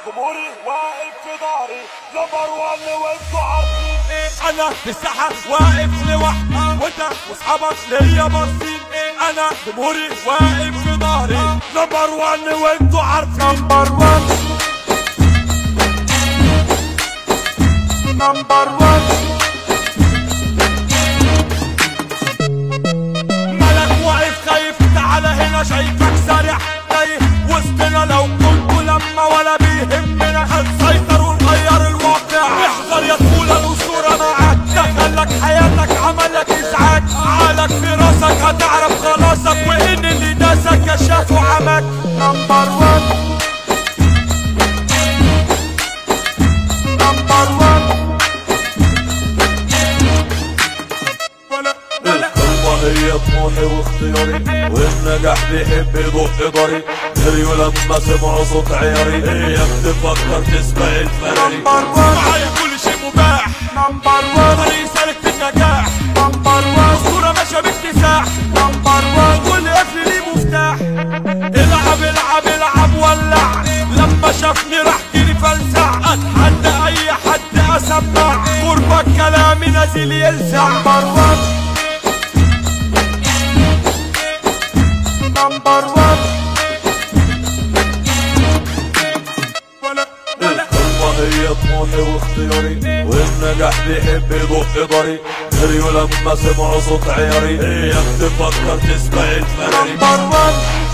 جمهوري واقف في ظهري نمبر 1 وانتوا عارفين ايه. انا في الساحة واقف لوحدي وانت واصحابك ليا باصين ايه. انا جمهوري واقف في ظهري نمبر 1 وانتوا عارفين نمبر 1 نمبر 1. ملك واقف خايف تعالى هنا شايفك سارح تايه وسطنا لو كنت لما ولا بيهمنا هنسيطر ونغير الواقع. احذر يا طفولة الأسطورة معاك دخلك حياتك عملك ازعاج عقلك في راسك هتعرف خلاصك وان اللي داسك كشاف وعمك نمبر 1 نمبر 1. هي طموحي واختياري والنجاح بيحب يدق ضري جريوا لما سمعوا صوت عياري هي بتفكر تسبق الفراري معايا كل شيء مباح نمبر 1 طريق سالك في النجاح نمبر 1 الصورة ماشية باكتساح نمبر 1 كل قفل ليه مفتاح. العب العب العب ولع لما شافني راح جري فلسع اتحدى اي حد اسمع قربك كلامي نازل يلسع نمبر 1 نمبر 1. القمة هي طموحي واختياري والنجاح بيحب يدق ضري جريوا لما سمعوا صوت عياري هي بتفكر تسبق الفراري نمبر 1